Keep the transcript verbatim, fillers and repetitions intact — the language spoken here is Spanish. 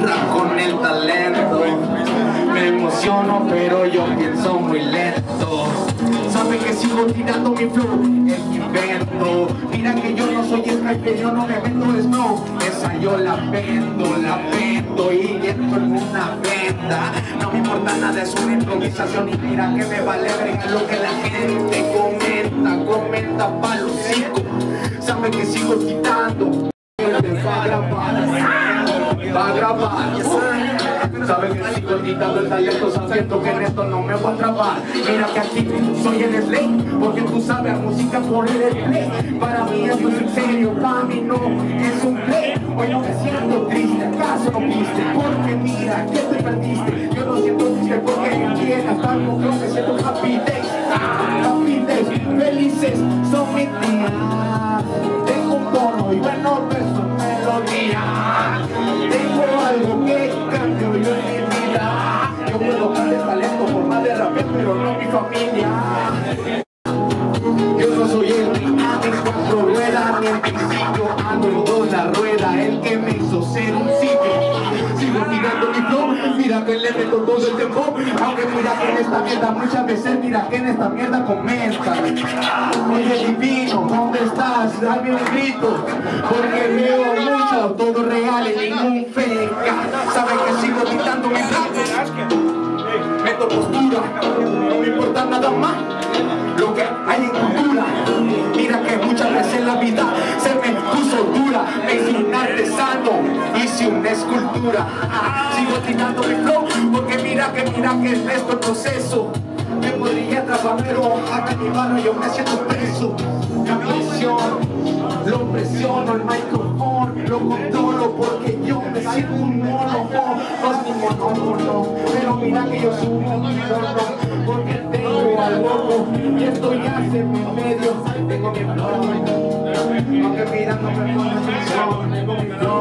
rap con el talento. Me emociono pero yo pienso muy lento. Saben que sigo tirando mi flow, es mi invento. Mira que yo no soy sniper, yo no me vendo snow. Esa yo la vendo, la vendo y entro en una venda. No me importa nada, es una improvisación. Y mira que me vale verga lo que la gente comenta, comenta pa' los cinco. Saben que sigo quitando. Va a grabar, va a grabar. Saben que sigo quitando el talento, sabiendo que en esto no me voy a atrapar. Mira que aquí soy el slay, porque tú sabes la música por el play. Para mí esto es en serio, para mí no es un play. Hoy no me siento triste, ¿acaso no viste? Porque mira que te perdiste. Yo no siento triste porque quieras, tanto yo me siento happy days. Happy days, felices son mis días. Tengo un tono y buenos besos, melodía. Tengo algo que cambio yo en mi vida. Yo puedo darle talento por más de rapero, pero no mi familia. Yo no soy el que anda en cuatro ruedas ni en triciclo, ando en dos la rueda, el que me hizo ser un sitio. Sigo tirando mi flow, mira que le meto todo el tiempo. Aunque mira que en esta mierda muchas veces, mira que en esta mierda comenta. Oye divino, ¿dónde estás? Dame un grito, porque veo mucho, todo real y ningún fake. Saben que sigo tirando mi flow, meto postura, no me importa nada más lo que hay en cultura. Mira que muchas veces la vida se me puso dura. Me hice un artesano, hice una escultura. Sigo tirando mi flow porque mira que, mira que en este proceso me podría atrapar, pero acá en mi barrio yo me siento preso. La presión, lo presiono, el micrófono lo controlo porque yo me siento un mono. No es mi monótono, pero mira que yo subo mi tono porque tengo al gordo y estoy hace mi medio. Tengo mi flow, aunque mira no me pone atención. Tengo mi flow.